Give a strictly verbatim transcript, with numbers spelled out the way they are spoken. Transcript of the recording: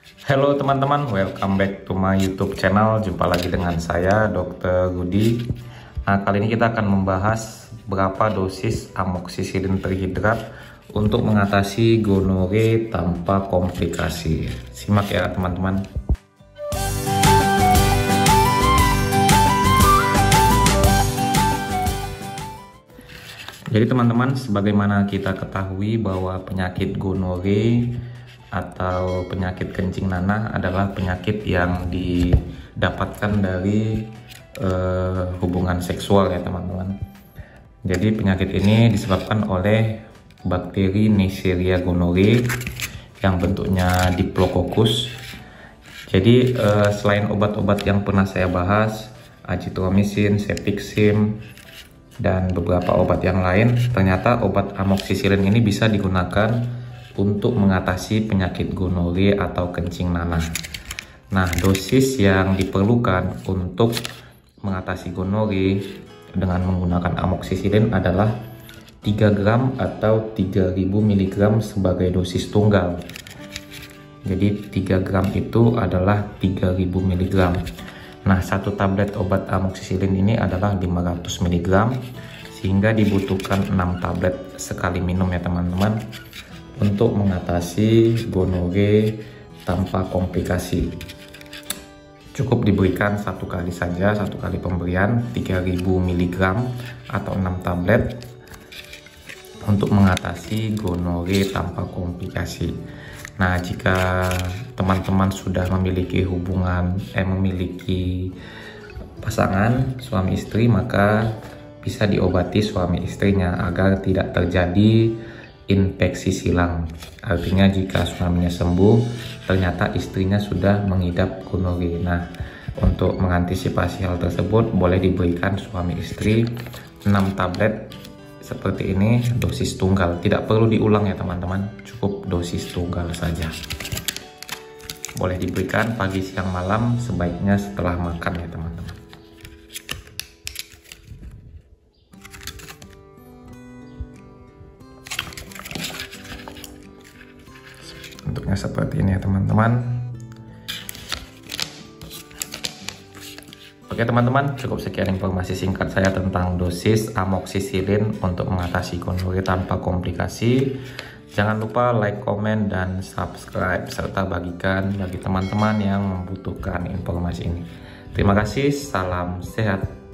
Halo teman-teman, welcome back to my YouTube channel. Jumpa lagi dengan saya, dokter Rudi. Nah, kali ini kita akan membahas berapa dosis amoksisilin trihidrat untuk mengatasi gonore tanpa komplikasi. Simak ya teman-teman. Jadi teman-teman, sebagaimana kita ketahui bahwa penyakit gonore atau penyakit kencing nanah adalah penyakit yang didapatkan dari uh, hubungan seksual ya teman-teman. Jadi penyakit ini disebabkan oleh bakteri Neisseria gonorrhoeae yang bentuknya Diplococcus. Jadi uh, selain obat-obat yang pernah saya bahas, azithromycin, cefixime, dan beberapa obat yang lain, ternyata obat amoksisilin ini bisa digunakan untuk mengatasi penyakit gonore atau kencing nanah. Nah, dosis yang diperlukan untuk mengatasi gonore dengan menggunakan amoksisilin adalah tiga gram atau tiga ribu miligram sebagai dosis tunggal. Jadi tiga gram itu adalah tiga ribu miligram. Nah, satu tablet obat amoksisilin ini adalah lima ratus miligram, sehingga dibutuhkan enam tablet sekali minum ya teman-teman untuk mengatasi gonore tanpa komplikasi. Cukup diberikan satu kali saja, satu kali pemberian tiga ribu miligram atau enam tablet untuk mengatasi gonore tanpa komplikasi. Nah, jika teman-teman sudah memiliki hubungan eh memiliki pasangan suami istri, maka bisa diobati suami istrinya agar tidak terjadi infeksi silang. Artinya jika suaminya sembuh, ternyata istrinya sudah mengidap gonore. Nah, untuk mengantisipasi hal tersebut, boleh diberikan suami istri enam tablet seperti ini, dosis tunggal. Tidak perlu diulang ya teman-teman, cukup dosis tunggal saja. Boleh diberikan pagi, siang, malam, sebaiknya setelah makan ya teman-teman. Bentuknya seperti ini ya teman-teman. Oke teman-teman, cukup sekian informasi singkat saya tentang dosis amoksisilin untuk mengatasi gonore tanpa komplikasi. Jangan lupa like, komen, dan subscribe, serta bagikan bagi teman-teman yang membutuhkan informasi ini. Terima kasih, salam sehat.